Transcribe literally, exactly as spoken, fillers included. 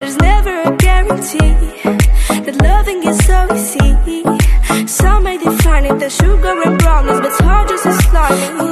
There's never a guarantee that loving is so easy. Some may define it as sugar and brownies, but it's hard just as slimy.